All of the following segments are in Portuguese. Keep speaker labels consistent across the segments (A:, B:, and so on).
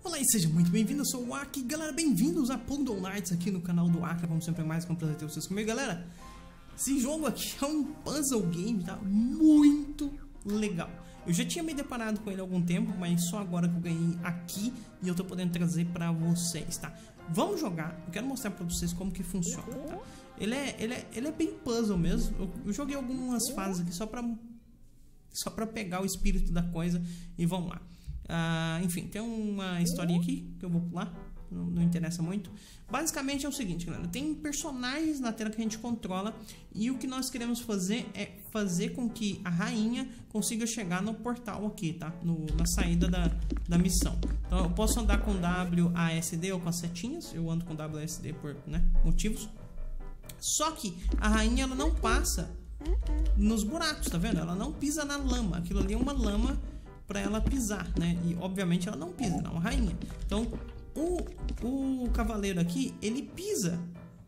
A: Olá e seja muito bem-vindo, eu sou o Aki. Galera, bem-vindos a Puzzle Nights aqui no canal do Aki. Como sempre, mais com prazer ter vocês comigo. Galera, esse jogo aqui é um puzzle game, tá? Muito legal. Eu já tinha me deparado com ele há algum tempo, mas só agora que eu ganhei aqui e eu tô podendo trazer pra vocês, tá? Vamos jogar, eu quero mostrar pra vocês como que funciona, tá? Ele é bem puzzle mesmo. Eu joguei algumas fases aqui só pra pegar o espírito da coisa e vamos lá. Enfim, tem uma historinha aqui que eu vou pular, não interessa muito. Basicamente é o seguinte, galera, tem personagens na tela que a gente controla e o que nós queremos fazer é fazer com que a rainha consiga chegar no portal aqui, tá? Na saída da missão. Então eu posso andar com WASD ou com as setinhas, eu ando com WASD por motivos. Só que a rainha ela não passa nos buracos, tá vendo? Ela não pisa na lama, aquilo ali é uma lama para ela pisar, né? E obviamente ela não pisa, ela é uma rainha. Então o cavaleiro aqui, ele pisa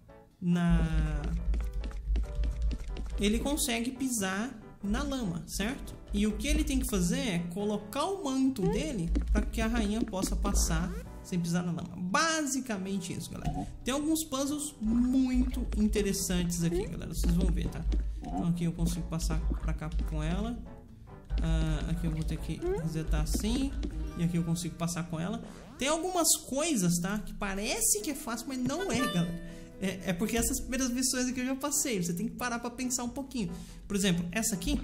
A: ele consegue pisar na lama, certo? E o que ele tem que fazer é colocar o manto dele para que a rainha possa passar sem pisar na lama. Basicamente isso, galera. Tem alguns puzzles muito interessantes aqui, galera. Vocês vão ver, tá? Então aqui eu consigo passar para cá com ela. Aqui eu vou ter que resetar assim. E aqui eu consigo passar com ela. Tem algumas coisas, tá? Que parece que é fácil, mas não é, galera. É porque essas primeiras missões aqui eu já passei. Você tem que parar pra pensar um pouquinho. Por exemplo, essa aqui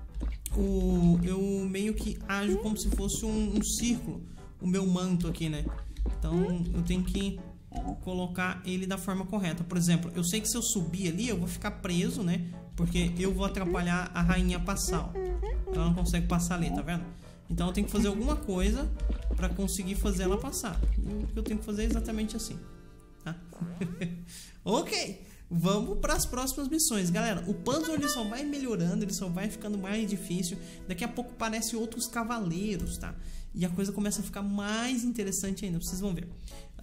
A: eu meio que ajo como se fosse um círculo. O meu manto aqui, né? Então eu tenho que colocar ele da forma correta. Por exemplo, eu sei que se eu subir ali eu vou ficar preso, né? Porque eu vou atrapalhar a rainha a passar, ó. Ela não consegue passar ali, tá vendo? Então eu tenho que fazer alguma coisa pra conseguir fazer ela passar. E o que eu tenho que fazer é exatamente assim, tá? Ok, vamos para as próximas missões. Galera, o puzzle ele só vai melhorando, ele só vai ficando mais difícil. Daqui a pouco aparecem outros cavaleiros, tá? E a coisa começa a ficar mais interessante ainda, vocês vão ver.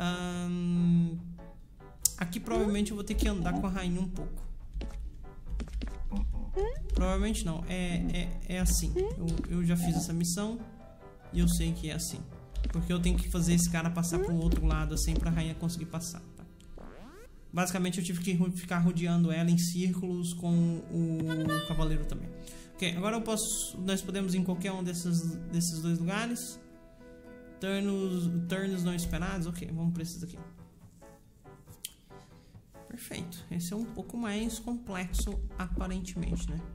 A: Aqui provavelmente eu vou ter que andar com a rainha um pouco. Provavelmente não, é assim. Eu já fiz essa missão e eu sei que é assim. Porque eu tenho que fazer esse cara passar para o outro lado assim para a rainha conseguir passar, tá? Basicamente eu tive que ficar rodeando ela em círculos com o cavaleiro também. Ok, agora nós podemos ir em qualquer um desses dois lugares. Turnos não esperados, ok, vamos para esses aqui. Perfeito, esse é um pouco mais complexo aparentemente, né?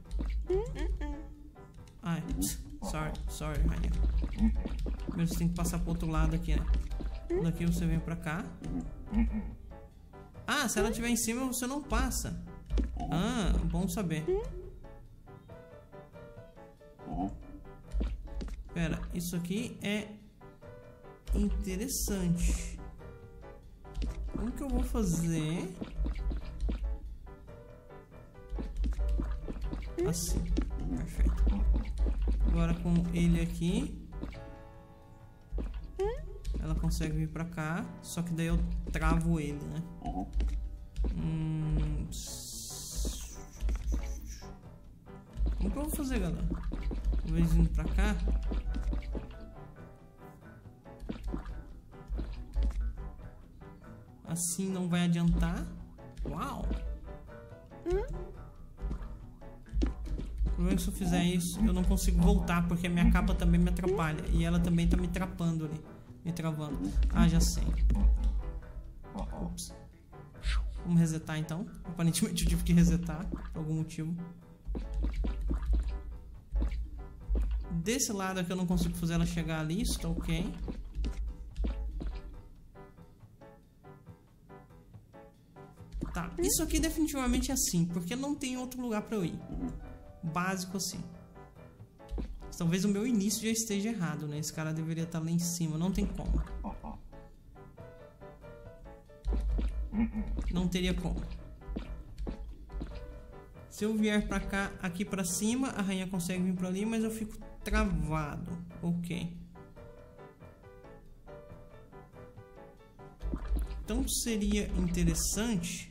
A: Ai, sorry, rainha. Primeiro você tem que passar pro outro lado aqui, né? Daqui você vem pra cá. Se ela estiver em cima você não passa. Bom saber. Pera, isso aqui é interessante. Como que eu vou fazer? Assim, perfeito. Agora com ele aqui, ela consegue vir pra cá. Só que daí eu travo ele, né? Como que eu vou fazer, galera? Talvez indo pra cá. Assim não vai adiantar. Uau! O problema é que se eu fizer isso, eu não consigo voltar, porque a minha capa também me atrapalha. E ela também tá me trapando ali. Me travando. Já sei. Ups. Vamos resetar então. Aparentemente eu tive que resetar por algum motivo. Desse lado aqui eu não consigo fazer ela chegar ali. Isso tá ok. Tá, isso aqui definitivamente é assim, porque não tem outro lugar pra eu ir. Básico assim. Talvez o meu início já esteja errado, né? Esse cara deveria estar lá em cima, não tem como. Não teria como. Se eu vier pra cá, aqui pra cima, a rainha consegue vir pra ali, mas eu fico travado. Ok. Então seria interessante...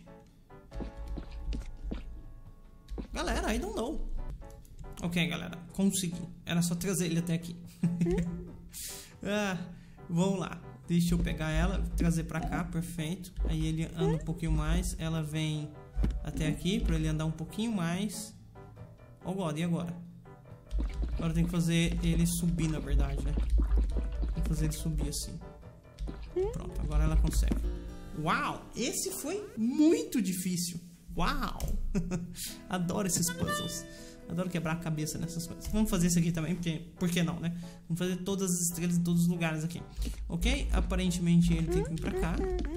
A: Galera, I don't know. Ok, galera, consegui. Era só trazer ele até aqui. Vamos lá. Deixa eu pegar ela, trazer pra cá, perfeito. Aí ele anda um pouquinho mais, ela vem até aqui pra ele andar um pouquinho mais. Oh God, e agora? Agora tem que fazer ele subir, na verdade, né? Tem que fazer ele subir assim. Pronto, agora ela consegue. Uau, esse foi muito difícil. Uau, adoro esses puzzles. Adoro quebrar a cabeça nessas coisas. Vamos fazer isso aqui também, porque por que não, né? Vamos fazer todas as estrelas em todos os lugares aqui. Ok? Aparentemente ele tem que vir pra cá.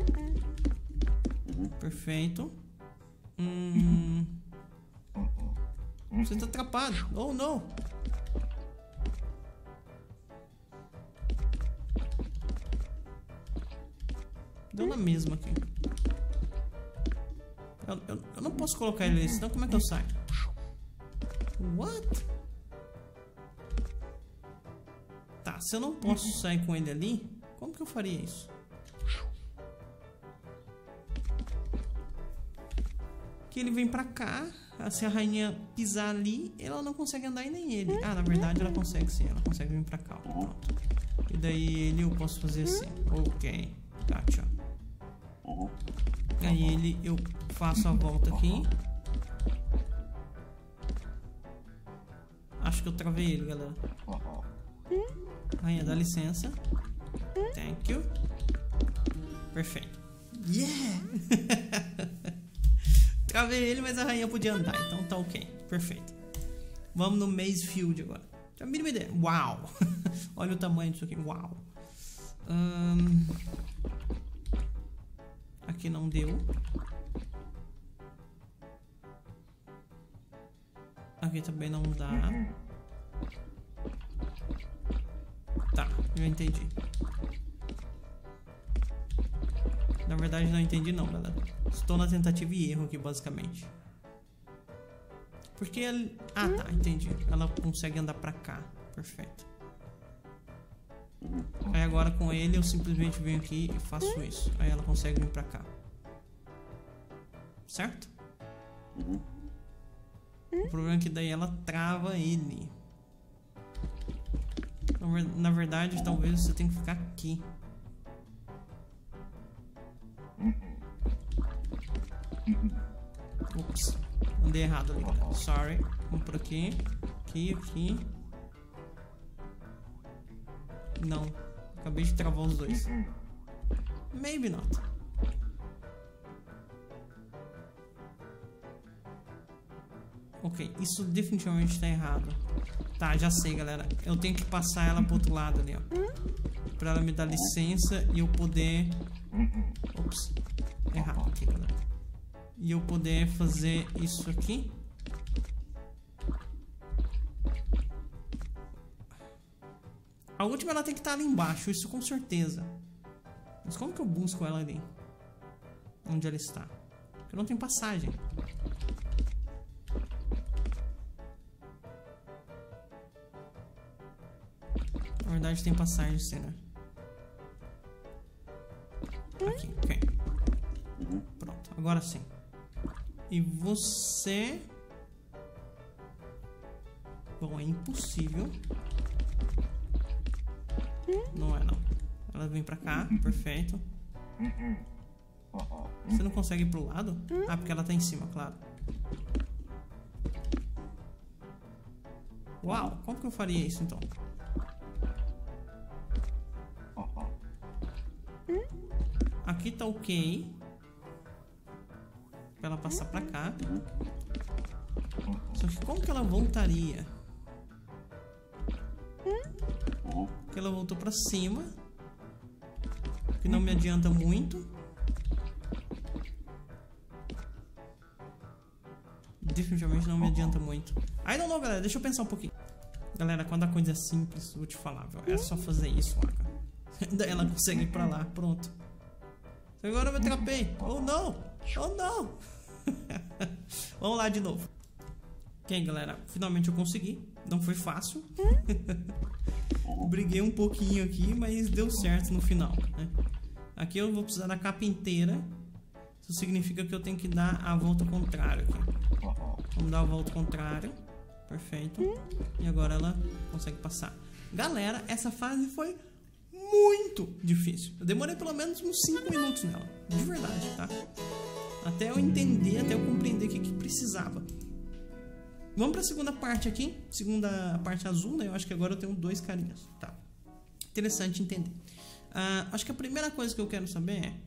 A: Perfeito. Você tá atrapado. Oh, não. Deu na mesma aqui. Eu não posso colocar ele ali, senão como é que eu saio? What? Tá, se eu não posso sair com ele ali, como que eu faria isso? Que ele vem pra cá, se a rainha pisar ali, ela não consegue andar e nem ele. Ah, na verdade ela consegue sim, ela consegue vir pra cá, ó, pronto. E daí ele eu posso fazer assim. Ok, gotcha. Aí ele, eu faço a volta aqui. Acho que eu travei ele, galera. Rainha, dá licença. Thank you. Perfeito. Yeah! Travei ele, mas a rainha podia andar, então tá ok. Perfeito. Vamos no Maze Field agora. Já me ideia. Uau! Olha o tamanho disso aqui. Uau! Aqui não deu. Aqui também não dá. Tá, eu entendi. Na verdade não entendi não, galera. Estou na tentativa e erro aqui, basicamente. Porque ela... Ah, tá, entendi. Ela consegue andar pra cá. Perfeito. Aí agora com ele eu simplesmente venho aqui e faço isso. Aí ela consegue vir pra cá. Certo? O problema é que daí ela trava ele. Na verdade, talvez você tenha que ficar aqui. Ups, andei errado ali, galera. Sorry. Vamos por aqui. Aqui. Não. Acabei de travar os dois. Maybe not. Ok, isso definitivamente tá errado. Tá, já sei, galera. Eu tenho que passar ela pro outro lado ali, ó. Pra ela me dar licença e eu poder... Ops. Errado aqui, galera. E eu poder fazer isso aqui. A última ela tem que estar ali embaixo, isso com certeza. Mas como que eu busco ela ali? Onde ela está? Porque eu não tenho passagem. Na verdade tem passagem sim, né? Aqui, ok. Pronto, agora sim. E você... Bom, é impossível. Não é não. Ela vem pra cá, perfeito. Você não consegue ir pro lado? Ah, porque ela tá em cima, claro. Uau, como que eu faria isso então? Aqui tá ok. Pra ela passar pra cá. Só que como que ela voltaria? Porque ela voltou pra cima. Que não me adianta muito. Definitivamente não me adianta muito. I don't know, galera. Deixa eu pensar um pouquinho. Galera, quando a coisa é simples, vou te falar, viu? É só fazer isso, ó. Daí ela consegue ir pra lá. Pronto. Agora eu me atrapei. Oh, não. Oh, não. Vamos lá de novo. Ok, galera. Finalmente eu consegui. Não foi fácil. Briguei um pouquinho aqui, mas deu certo no final, né? Aqui eu vou precisar da capa inteira. Isso significa que eu tenho que dar a volta contrária aqui. Vamos dar a volta contrária. Perfeito. E agora ela consegue passar. Galera, essa fase foi muito difícil. Eu demorei pelo menos uns 5 minutos nela. De verdade, tá? Até eu entender, até eu compreender o que precisava. Vamos pra segunda parte aqui. Segunda parte azul, né? Eu acho que agora eu tenho 2 carinhas. Tá. Interessante entender. Acho que a primeira coisa que eu quero saber é...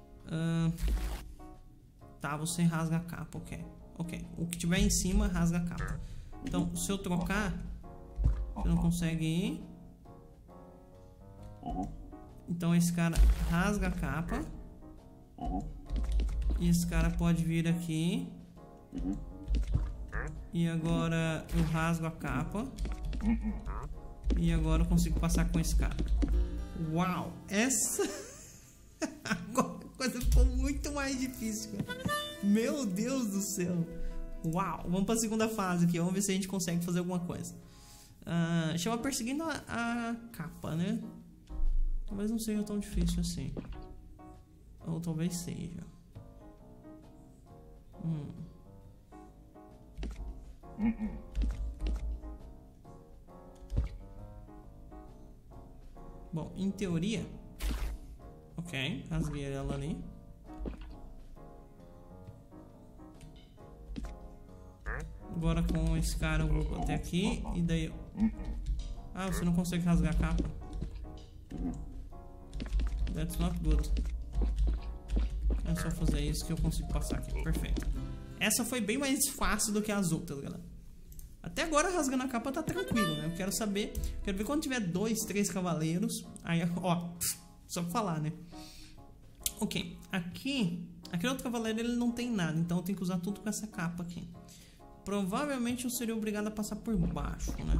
A: tá, você rasga a capa, ok. Ok. O que tiver em cima, rasga a capa. Então, se eu trocar... Você não consegue ir. Então esse cara rasga a capa. E esse cara pode vir aqui. E agora eu rasgo a capa. E agora eu consigo passar com esse cara. Uau! Essa... Agora a coisa ficou muito mais difícil, cara. Meu Deus do céu. Uau! Vamos para a segunda fase aqui. Vamos ver se a gente consegue fazer alguma coisa. Chama perseguindo a capa, né? Talvez não seja tão difícil assim. Ou talvez seja. Bom, em teoria... Ok, rasguei ela ali. Agora com esse cara eu vou até aqui. E daí eu... você não consegue rasgar a capa. That's not good. É só fazer isso que eu consigo passar aqui. Perfeito. Essa foi bem mais fácil do que as outras, galera. Até agora rasgando a capa tá tranquilo, né? Eu quero saber... Quero ver quando tiver 2, 3 cavaleiros. Aí, ó... Só pra falar, né? Ok. Aqui... Aquele outro cavaleiro, ele não tem nada. Então eu tenho que usar tudo com essa capa aqui. Provavelmente eu seria obrigado a passar por baixo, né?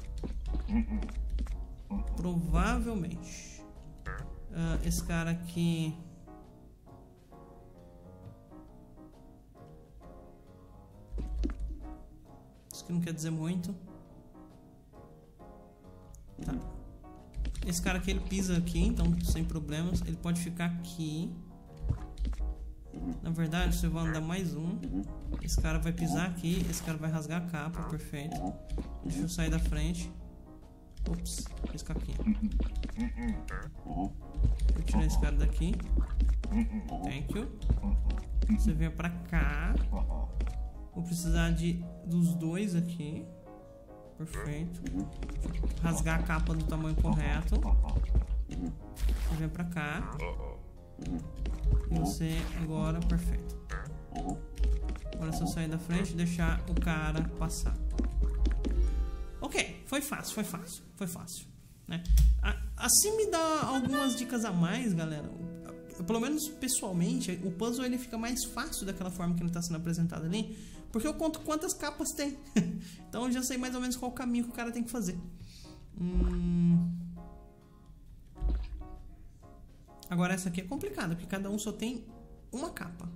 A: Provavelmente. Esse cara aqui... Isso aqui não quer dizer muito. Tá. Esse cara aqui, ele pisa aqui, então sem problemas. Ele pode ficar aqui. Na verdade, você vai andar mais um. Esse cara vai pisar aqui. Esse cara vai rasgar a capa, perfeito. Deixa eu sair da frente. Ops, fiz caquinha. Vou tirar esse cara daqui. Thank you. Você vem pra cá. Vou precisar dos 2 aqui. Perfeito. Rasgar a capa do tamanho correto. Você vem pra cá. E você agora, perfeito. Agora se eu sair da frente e deixar o cara passar. Ok, foi fácil, né? Assim me dá algumas dicas a mais, galera. Pelo menos pessoalmente, o puzzle ele fica mais fácil daquela forma que ele está sendo apresentado ali, porque eu conto quantas capas tem. Então eu já sei mais ou menos qual o caminho que o cara tem que fazer. Agora essa aqui é complicada, porque cada um só tem uma capa.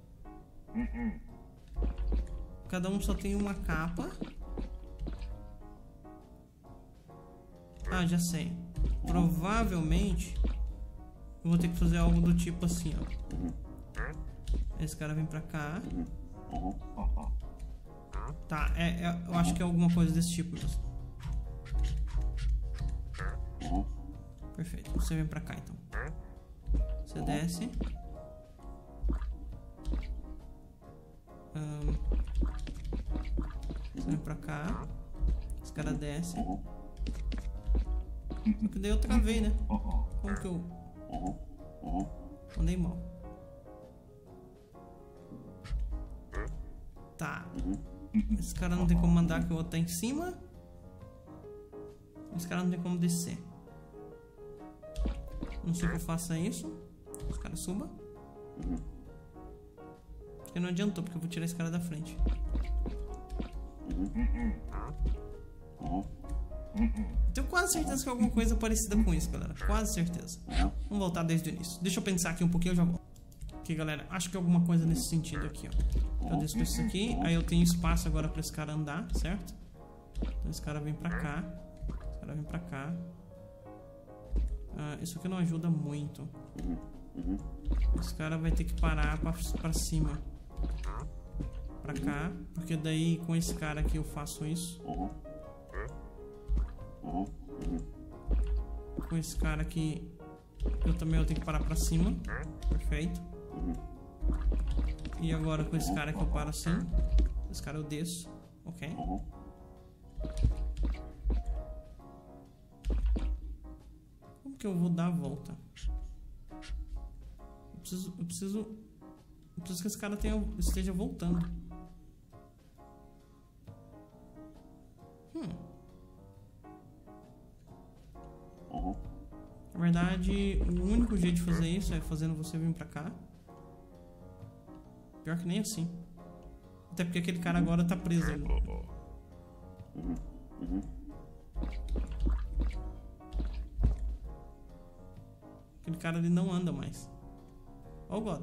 A: Cada um só tem uma capa. Já sei. Provavelmente eu vou ter que fazer algo do tipo assim, ó. Esse cara vem pra cá. Tá, eu acho que é alguma coisa desse tipo mesmo. Perfeito, você vem pra cá então. Você desce. Você vem pra cá. Esse cara desce. Só que daí eu travei, né? Como que eu... Andei mal. Tá. Esse cara não tem como andar, que o outro tá em cima. Esse cara não tem como descer. Não sei que eu faça isso. Esse cara suba. Porque não adiantou, porque eu vou tirar esse cara da frente. Tenho quase certeza que é alguma coisa parecida com isso, galera. Quase certeza. Vamos voltar desde o início. Deixa eu pensar aqui um pouquinho, eu já volto. Ok, galera. Acho que é alguma coisa nesse sentido aqui, ó. Eu desço isso aqui. Aí eu tenho espaço agora pra esse cara andar, certo? Então esse cara vem pra cá. Esse cara vem pra cá. Isso aqui não ajuda muito. Esse cara vai ter que parar pra cima. Pra cá. Porque daí com esse cara aqui eu faço isso. Com esse cara aqui Eu também tenho que parar pra cima. Perfeito. E agora com esse cara que eu paro assim. Esse cara eu desço. Ok. Como que eu vou dar a volta? Eu preciso que esse cara esteja voltando. Na verdade, o único jeito de fazer isso é fazendo você vir pra cá. Pior que nem assim. Até porque aquele cara agora tá preso ali. Aquele cara ali não anda mais. Oh God.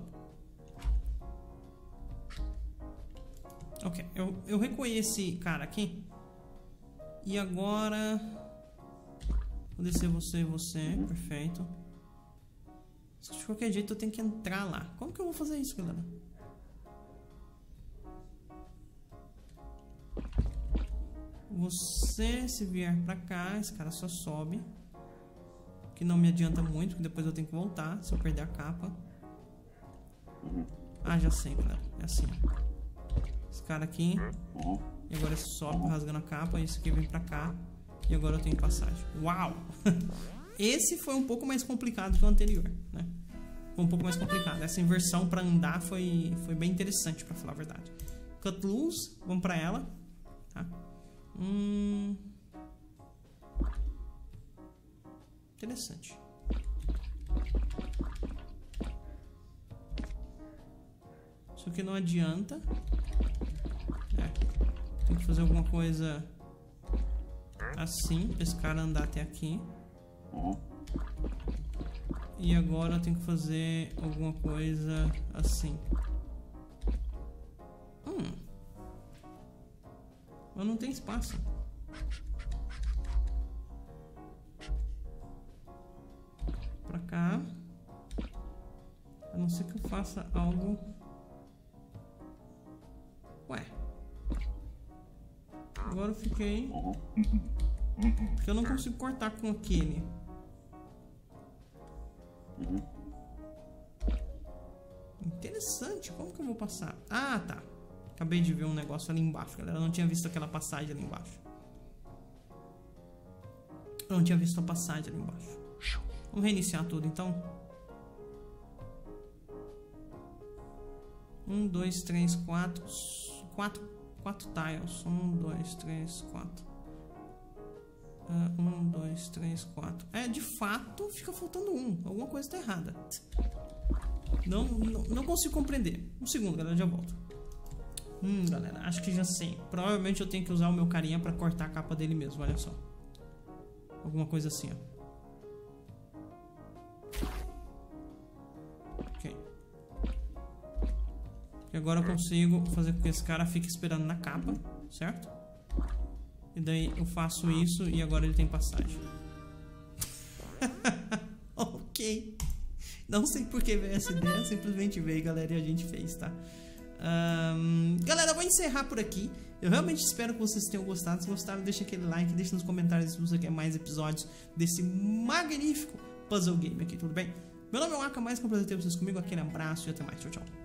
A: Ok, eu recolhi esse cara aqui. E agora... Vou descer você, perfeito. De qualquer jeito eu tenho que entrar lá. Como que eu vou fazer isso, galera? Você, se vier pra cá, esse cara só sobe. Que não me adianta muito, porque depois eu tenho que voltar se eu perder a capa. Ah, já sei, galera. É assim. Esse cara aqui. E agora esse sobe rasgando a capa. E esse aqui vem pra cá. E agora eu tenho passagem. Uau! Esse foi um pouco mais complicado que o anterior, né? Foi um pouco mais complicado. Essa inversão pra andar foi bem interessante, pra falar a verdade. Cut loose. Vamos pra ela. Tá? Interessante. Isso aqui não adianta. Tem que fazer alguma coisa assim, pra esse cara andar até aqui. E agora eu tenho que fazer alguma coisa assim. Mas não tem espaço. Pra cá. A não ser que eu faça algo... Ué. Agora eu fiquei... Porque eu não consigo cortar com aquele. Interessante. Como que eu vou passar? Ah, tá. Acabei de ver um negócio ali embaixo, galera. Eu não tinha visto aquela passagem ali embaixo. Eu não tinha visto a passagem ali embaixo. Vamos reiniciar tudo, então. 1, 2, 3, 4. 4 tiles. 1, 2, 3, 4. 1, 2, 3, 4. De fato, fica faltando um. Alguma coisa está errada. Não consigo compreender. Um segundo, galera, já volto. Galera, acho que já sei. Provavelmente eu tenho que usar o meu carinha pra cortar a capa dele mesmo, olha só. Alguma coisa assim, ó. Ok. E agora eu consigo fazer com que esse cara fique esperando na capa, certo? E daí eu faço isso e agora ele tem passagem. Ok. Não sei por que veio essa ideia, simplesmente veio, galera, e a gente fez, tá? Galera, eu vou encerrar por aqui. Eu realmente espero que vocês tenham gostado. Se gostaram, deixa aquele like, deixa nos comentários se você quer mais episódios desse magnífico puzzle game aqui, tudo bem? Meu nome é Waka, mais que um prazer ter vocês comigo. Aquele abraço e até mais, tchau, tchau.